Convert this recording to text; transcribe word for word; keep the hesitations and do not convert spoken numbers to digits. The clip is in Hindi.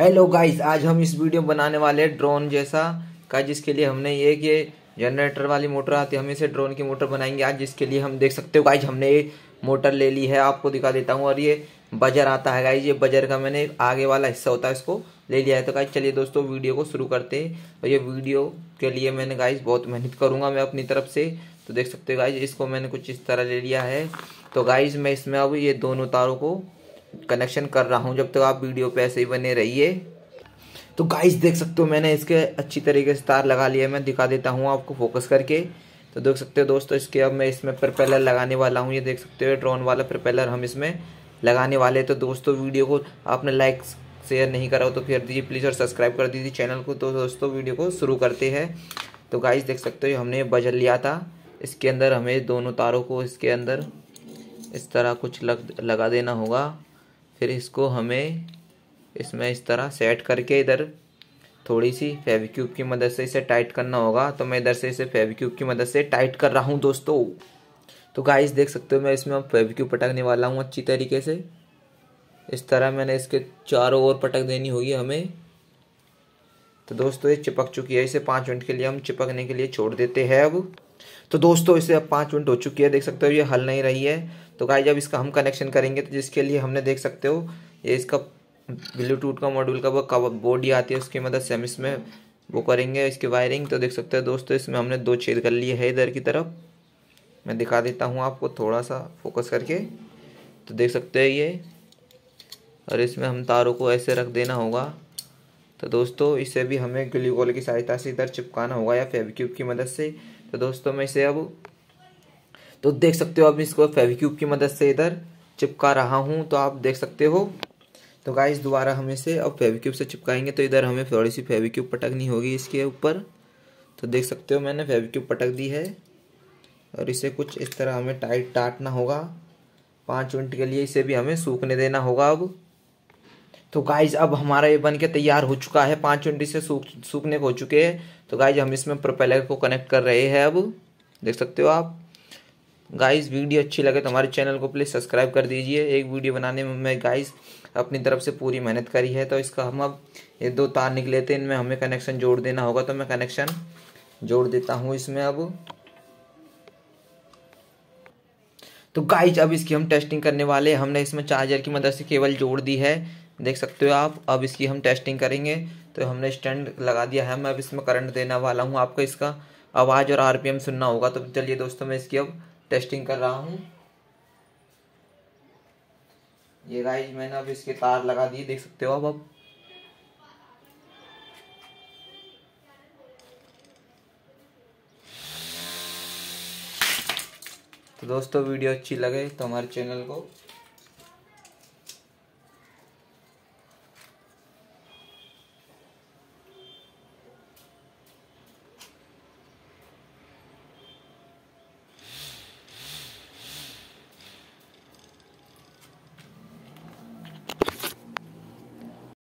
हेलो गाइस, आज हम इस वीडियो में बनाने वाले हैं ड्रोन जैसा का, जिसके लिए हमने ये कि जनरेटर वाली मोटर आती है, हम इसे ड्रोन की मोटर बनाएंगे आज। जिसके लिए हम देख सकते हो गाइस, हमने ये मोटर ले ली है, आपको दिखा देता हूँ। और ये बजर आता है गाइस, ये बजर का मैंने आगे वाला हिस्सा होता है इसको ले लिया है। तो गाइस चलिए दोस्तों वीडियो को शुरू करते हैं। और ये वीडियो के लिए मैंने गाइस बहुत मेहनत करूँगा मैं अपनी तरफ से। तो देख सकते हो गाइस, इसको मैंने कुछ इस तरह ले लिया है। तो गाइस मैं इसमें अब ये दोनों तारों को कनेक्शन कर रहा हूँ। जब तक तो आप वीडियो पे ऐसे ही बने रहिए। तो गाइस देख सकते हो मैंने इसके अच्छी तरीके से तार लगा लिया है। मैं दिखा देता हूँ आपको फोकस करके। तो देख सकते हो दोस्तों, इसके अब मैं इसमें प्रोपेलर लगाने वाला हूँ। ये देख सकते हो ड्रोन वाला प्रोपेलर हम इसमें लगाने वाले। तो दोस्तों वीडियो को आपने लाइक शेयर नहीं करा हो तो कर दीजिए प्लीज़, और सब्सक्राइब कर दीजिए चैनल को। तो दोस्तों वीडियो को शुरू करते हैं। तो गाइस देख सकते हो हमने बजर लिया था, इसके अंदर हमें दोनों तारों को इसके अंदर इस तरह कुछ लग लगा देना होगा। फिर इसको हमें इसमें इस तरह सेट करके इधर थोड़ी सी फेविक्यूब की मदद से इसे टाइट करना होगा। तो मैं इधर से इसे फेविक्यूब की मदद से टाइट कर रहा हूँ दोस्तों। तो गाइस देख सकते हो मैं इसमें अब फेविक्यूब पटकने वाला हूँ अच्छी तरीके से। इस तरह मैंने इसके चारों ओर पटक देनी होगी हमें। तो दोस्तों ये चिपक चुकी है, इसे पाँच मिनट के लिए हम चिपकने के लिए छोड़ देते हैं अब। तो दोस्तों इसे अब पाँच मिनट हो चुकी है, देख सकते हो ये हल नहीं रही है। तो गाइस जब इसका हम कनेक्शन करेंगे, तो जिसके लिए हमने देख सकते हो ये इसका ब्लूटूथ का मॉड्यूल का वो कवर बॉडी आती है, उसकी मदद से हम इसमें वो करेंगे इसकी वायरिंग। तो देख सकते हो दोस्तों इसमें हमने दो छेद कर लिए है इधर की तरफ। मैं दिखा देता हूँ आपको थोड़ा सा फोकस करके। तो देख सकते हैं ये, और इसमें हम तारों को ऐसे रख देना होगा। तो दोस्तों इसे भी हमें ग्लूकोल की सहायता से इधर चिपकाना होगा या फेविक्यूब की मदद से। तो दोस्तों मैं इसे अब तो देख सकते हो अब इसको फेविक्यूब की मदद से इधर चिपका रहा हूँ, तो आप देख सकते हो। तो गाइस दोबारा हम इसे अब फेविक्यूब से चिपकाएंगे। तो इधर हमें थोड़ी सी फेविक्यूब पटकनी होगी इसके ऊपर। तो देख सकते हो मैंने फेविक्यूब पटक दी है, और इसे कुछ इस तरह हमें टाइट टाटना होगा। पाँच मिनट के लिए इसे भी हमें सूखने देना होगा अब। तो गाइज अब हमारा ये बन के तैयार हो चुका है, पाँच मिनट से सूख सूखने को हो चुके हैं। तो गाइज हम इसमें प्रोपेलर को कनेक्ट कर रहे हैं अब, देख सकते हो आप। गाइस वीडियो अच्छी लगे तो हमारे चैनल को प्लीज़ सब्सक्राइब कर दीजिए। एक वीडियो बनाने में मैं गाइस अपनी तरफ से पूरी मेहनत करी है। तो इसका हम अब ये दो तार निकले थे, इनमें हमें कनेक्शन जोड़ देना होगा। तो मैं कनेक्शन जोड़ देता हूँ इसमें अब। तो गाइस अब इसकी हम टेस्टिंग करने वाले हैं। हमने इसमें चार्जर की मदद से केबल जोड़ दी है, देख सकते हो आप। अब इसकी हम टेस्टिंग करेंगे। तो हमने स्टैंड लगा दिया है, मैं अब इसमें करंट देने वाला हूँ। आपको इसका आवाज़ और आरपीएम सुनना होगा। तो चलिए दोस्तों मैं इसकी अब टेस्टिंग कर रहा हूँ। ये गाइस मैंने अब इसके तार लगा दिए, देख सकते हो अब अब तो दोस्तों वीडियो अच्छी लगे तो हमारे चैनल को